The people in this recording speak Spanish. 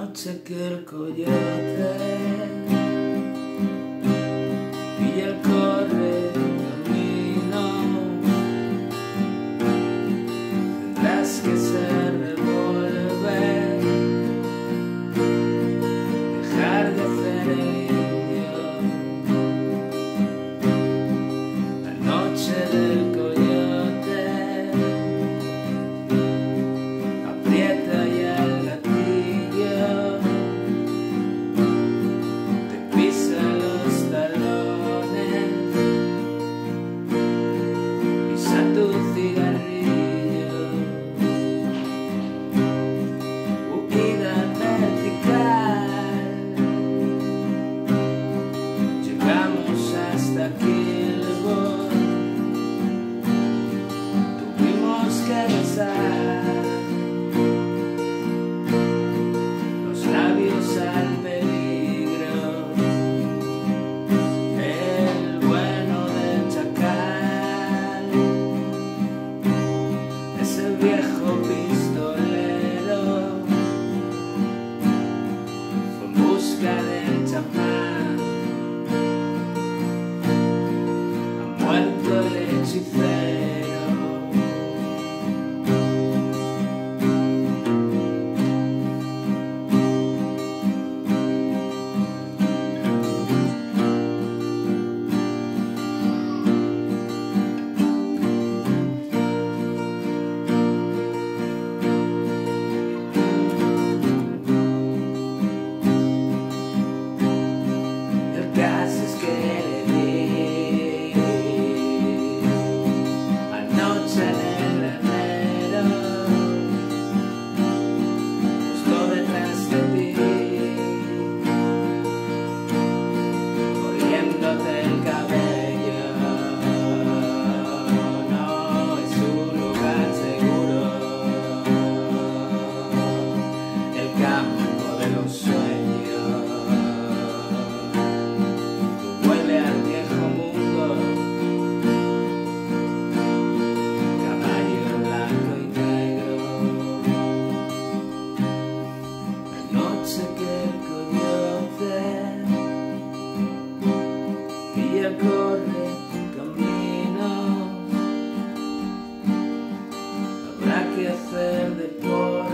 noche que el coyote y él corre camino, tendrás que ser revolver, dejar de hacer el indio. La noche del coyote aprieta ya el gatillo, te pisa los talones, pisa tu cigarrillo, huida vertical, llegamos hasta Kilburn, tuvimos que besar los labios al peligro, el bueno del chacal, ese viejo pistolero fue en busca del champán. Ha muerto el hechicero. El caso es que le di anoche en el granero, justo detrás de ti, corriéndote el cabello. No es un lugar seguro, el campo de los sueños. Vuelve al viejo mundo, caballo blanco y negro. La noche que el coyote y él corre camino, habrá que hacer deporte.